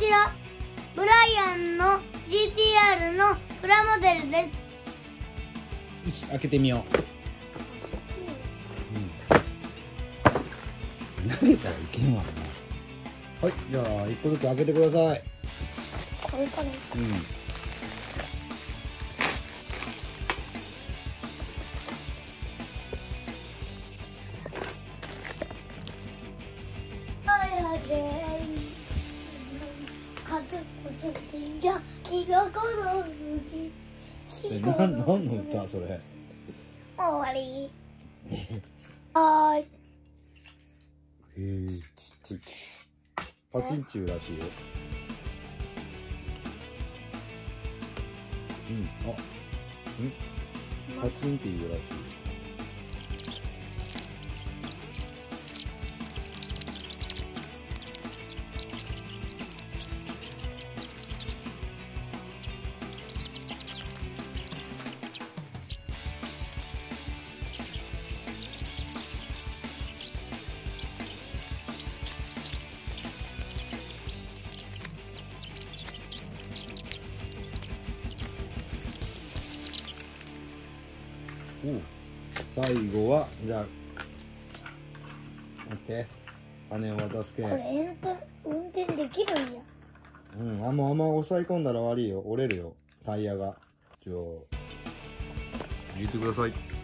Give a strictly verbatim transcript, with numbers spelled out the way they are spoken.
ちらブライアンの ジーティーアール のプラモデルです。 よし、開けてみよう。うん、投げたらいけんわな。はい、じゃあ一個ずつ開けてください。 これかな。 うん。な、なんの歌それ。 終わり。はーい。 へえ。パチンチューらしいよ。うん、あ、うん、パチンっていうらしい。最後はじゃあ待って、羽を渡すけん。 これ運転運転できるんや。 うん、あんまあんま抑え込んだら悪いよ、折れるよタイヤが。じゃあ入れてください。